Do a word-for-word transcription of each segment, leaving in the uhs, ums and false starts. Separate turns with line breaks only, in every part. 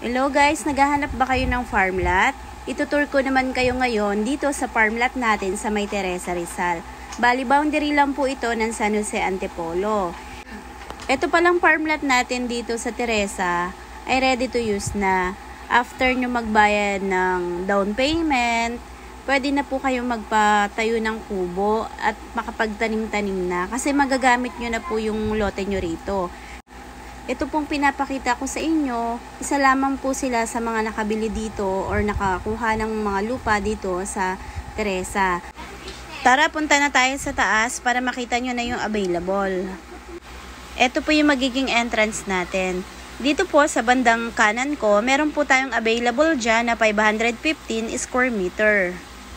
Hello guys, naghahanap ba kayo ng farm lot? Itutur ko naman kayo ngayon dito sa farm lot natin sa May Teresa, Rizal. Bali boundary lang po ito ng San Jose, Antipolo. Ito palang farm lot natin dito sa Teresa ay ready to use na. After nyo magbayad ng down payment, pwede na po kayo magpatayo ng kubo at makapagtanim-tanim na kasi magagamit nyo na po yung lote nyo rito. Ito pong pinapakita ko sa inyo, isa lamang po sila sa mga nakabili dito or nakakuha ng mga lupa dito sa Teresa. Tara, punta na tayo sa taas para makita nyo na yung available. Ito po yung magiging entrance natin. Dito po sa bandang kanan ko, meron po tayong available dyan na five hundred fifteen square meter.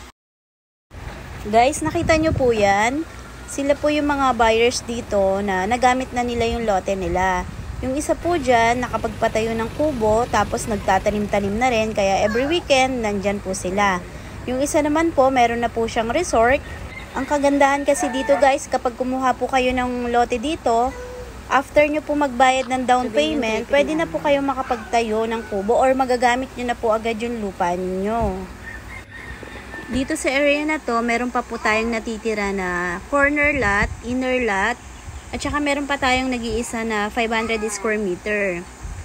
Guys, nakita nyo po yan? Sila po yung mga buyers dito na nagamit na nila yung lote nila. Yung isa po dyan, nakapagpatayo ng kubo, tapos nagtatanim-tanim na rin, kaya every weekend, nandyan po sila. Yung isa naman po, meron na po siyang resort. Ang kagandahan kasi dito guys, kapag kumuha po kayo ng lote dito, after nyo po magbayad ng down payment, pwede na po kayo makapagtayo ng kubo or magagamit nyo na po agad yung lupa nyo. Dito sa area na to, meron pa po tayong natitira na corner lot, inner lot, at saka meron pa tayong nag-iisa na five hundred square meter.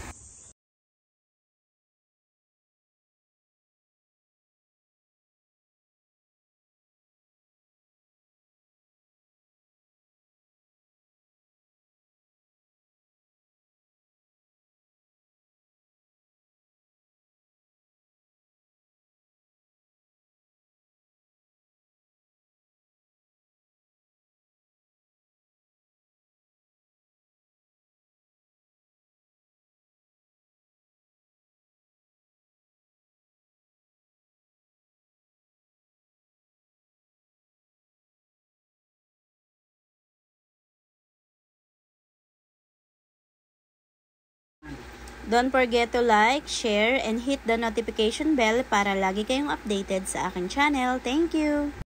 Don't forget to like, share, and hit the notification bell para lagi kayong updated sa aking channel. Thank you!